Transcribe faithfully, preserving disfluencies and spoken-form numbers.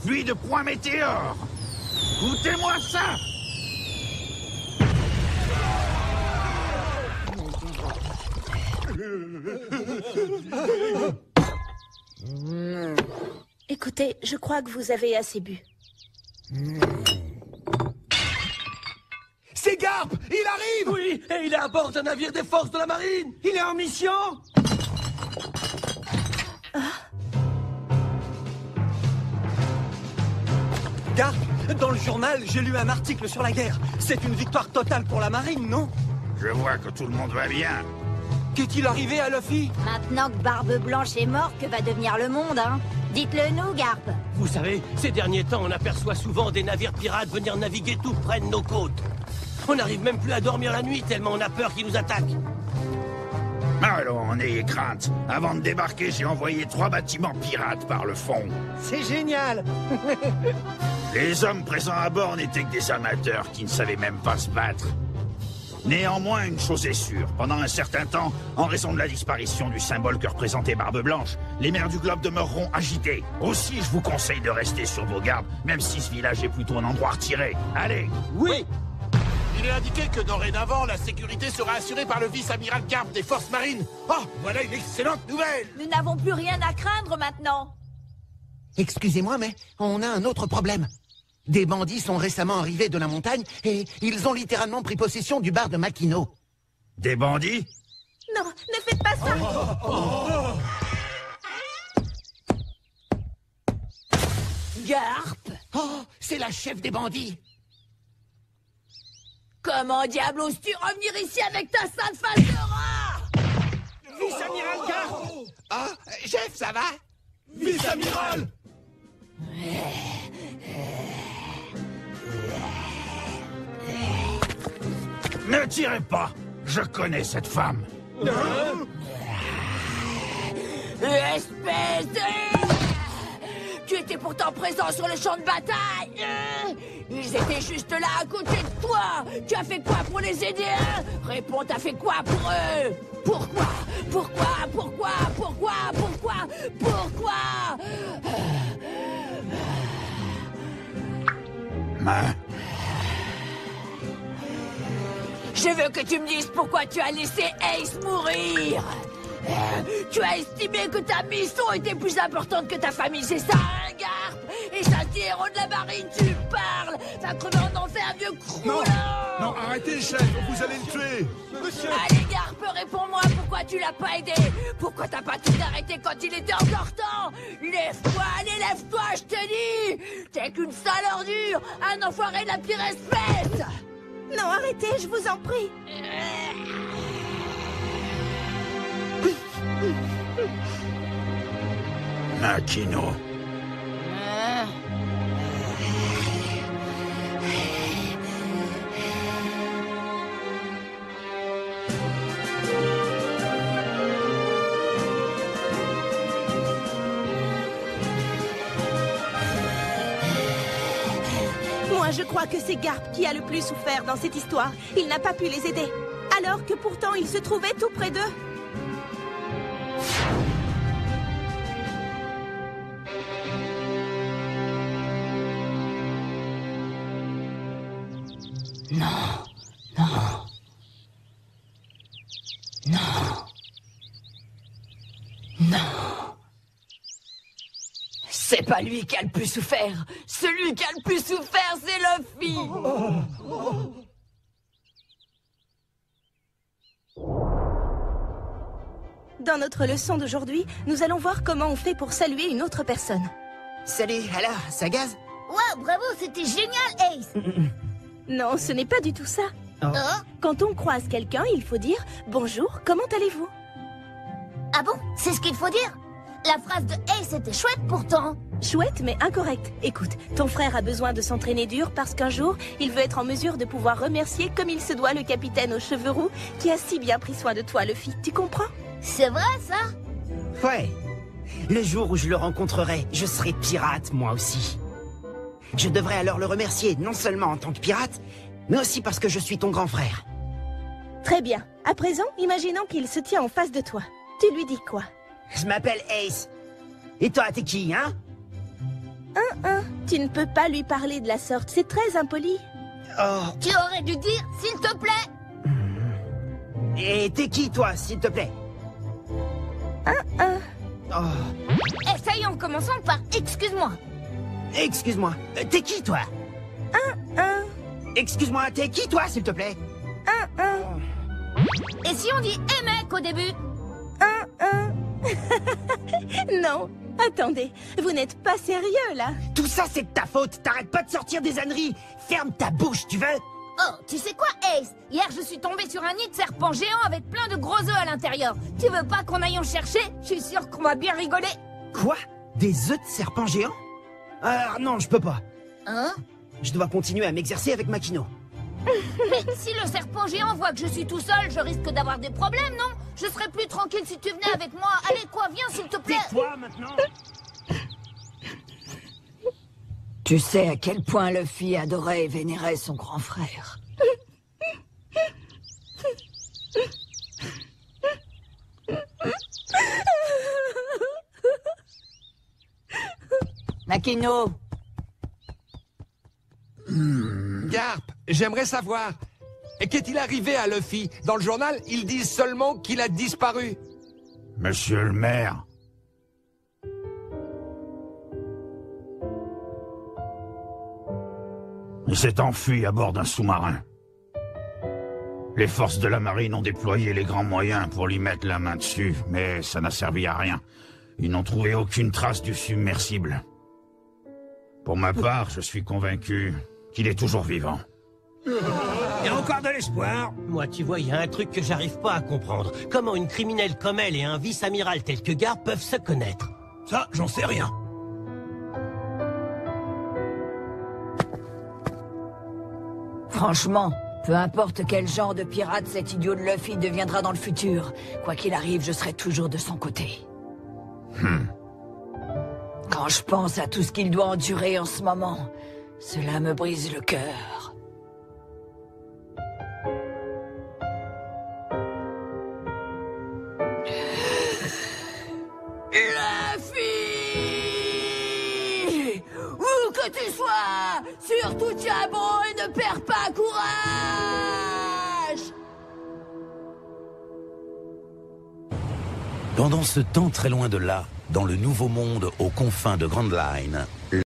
pluie de points météores. Goûtez-moi ça. Écoutez, je crois que vous avez assez bu. C'est Garp! Il arrive! Oui, et il est à bord d'un navire des forces de la marine! Il est en mission? Ah. Garp, dans le journal, j'ai lu un article sur la guerre. C'est une victoire totale pour la marine, non? Je vois que tout le monde va bien. Qu'est-il arrivé à Luffy? Maintenant que Barbe Blanche est morte, que va devenir le monde, hein? Dites-le nous, Garp. Vous savez, ces derniers temps, on aperçoit souvent des navires pirates venir naviguer tout près de nos côtes. On n'arrive même plus à dormir la nuit tellement on a peur qu'ils nous attaquent. Allons, n'ayez crainte. Avant de débarquer, j'ai envoyé trois bâtiments pirates par le fond. C'est génial! Les hommes présents à bord n'étaient que des amateurs qui ne savaient même pas se battre. Néanmoins, une chose est sûre. Pendant un certain temps, en raison de la disparition du symbole que représentait Barbe Blanche, les mers du globe demeureront agitées. Aussi, je vous conseille de rester sur vos gardes, même si ce village est plutôt un endroit retiré. Allez! Oui! Il est indiqué que dorénavant, la sécurité sera assurée par le vice-amiral Garp des forces marines. Oh, voilà une excellente nouvelle! Nous n'avons plus rien à craindre maintenant. Excusez-moi, mais on a un autre problème. Des bandits sont récemment arrivés de la montagne et ils ont littéralement pris possession du bar de Makino. Des bandits? Non, ne faites pas ça. Oh, oh. Garp! Oh, c'est la chef des bandits. Comment diable oses-tu revenir ici avec ta sainte face de rat? Vice-amiral Garp! Ah, chef, ça va? Vice-amiral! Ne tirez pas! Je connais cette femme. Espèce de... Tu étais pourtant présent sur le champ de bataille. Ils étaient juste là à côté de toi. Tu as fait quoi pour les aider, hein? Réponds, t'as fait quoi pour eux? Pourquoi? Pourquoi? Pourquoi? Pourquoi? Pourquoi? Pourquoi? Main. Je veux que tu me dises pourquoi tu as laissé Ace mourir. Tu as estimé que ta mission était plus importante que ta famille, c'est ça, hein, Garp? Et ça, c'est héros de la marine, tu parles? Va crever en enfer, vieux croulant! Non, arrêtez, chef, vous allez le tuer! Monsieur! Allez, Garp, réponds-moi, pourquoi tu l'as pas aidé? Pourquoi t'as pas tout arrêté quand il était encore temps? Lève-toi, allez, lève-toi, je te dis! T'es qu'une sale ordure, un enfoiré de la pire espèce! Non, arrêtez, je vous en prie. Makino. Moi, je crois que c'est Garp qui a le plus souffert dans cette histoire. Il n'a pas pu les aider, alors que pourtant il se trouvait tout près d'eux. Non, non, non, non. C'est pas lui qui a le plus souffert. Celui qui a le plus souffert, c'est Luffy. Oh, oh. Dans notre leçon d'aujourd'hui, nous allons voir comment on fait pour saluer une autre personne. Salut, alors, ça gaze? Wow, bravo, c'était génial, Ace. Non, ce n'est pas du tout ça. Oh. Quand on croise quelqu'un, il faut dire « Bonjour, comment allez-vous » Ah bon? C'est ce qu'il faut dire? La phrase de Ace était chouette pourtant. Chouette, mais incorrecte. Écoute, ton frère a besoin de s'entraîner dur parce qu'un jour, il veut être en mesure de pouvoir remercier comme il se doit le capitaine aux cheveux roux qui a si bien pris soin de toi, Luffy. Tu comprends? C'est vrai, ça? Ouais. Le jour où je le rencontrerai, je serai pirate, moi aussi. Je devrais alors le remercier, non seulement en tant que pirate, mais aussi parce que je suis ton grand frère. Très bien. À présent, imaginons qu'il se tient en face de toi. Tu lui dis quoi? Je m'appelle Ace. Et toi, t'es qui, hein? Un, un. Tu ne peux pas lui parler de la sorte, c'est très impoli. Oh. Tu aurais dû dire, s'il te plaît. Et t'es qui, toi, s'il te plaît? Un, un. Oh. Essaye en commençant par excuse-moi. Excuse-moi, euh, t'es qui, toi? Un, un. Excuse-moi, t'es qui, toi, s'il te plaît? Un, un. Et si on dit eh mec au début? Un, un. Non, attendez, vous n'êtes pas sérieux, là. Tout ça, c'est de ta faute. T'arrêtes pas de sortir des âneries. Ferme ta bouche, tu veux? Oh, tu sais quoi, Ace? Hier, je suis tombée sur un nid de serpent géant avec plein de gros œufs à l'intérieur. Tu veux pas qu'on aille en chercher? Je suis sûre qu'on va bien rigoler. Quoi? Des œufs de serpent géant? Ah non, je peux pas. Hein? Je dois continuer à m'exercer avec Makino. Mais si le serpent géant voit que je suis tout seul, je risque d'avoir des problèmes, non? Je serais plus tranquille si tu venais avec moi. Allez, quoi, viens, s'il te plaît. Tais-toi maintenant. Tu sais à quel point Luffy adorait et vénérait son grand frère. Makino. Garp, j'aimerais savoir, qu'est-il arrivé à Luffy? Dans le journal, ils disent seulement qu'il a disparu. Monsieur le maire. Il s'est enfui à bord d'un sous-marin. Les forces de la marine ont déployé les grands moyens pour lui mettre la main dessus, mais ça n'a servi à rien. Ils n'ont trouvé aucune trace du submersible. Pour ma part, je suis convaincu qu'il est toujours vivant. Il y a encore de l'espoir. Moi, tu vois, il y a un truc que j'arrive pas à comprendre. Comment une criminelle comme elle et un vice-amiral tel que Garp peuvent se connaître? Ça, j'en sais rien. Franchement, peu importe quel genre de pirate cet idiot de Luffy deviendra dans le futur, quoi qu'il arrive, je serai toujours de son côté. Hmm. Quand je pense à tout ce qu'il doit endurer en ce moment, cela me brise le cœur. Luffy! Où que tu sois, surtout tiens bon et ne perds pas courage! Pendant ce temps très loin de là, dans le nouveau monde aux confins de Grand Line,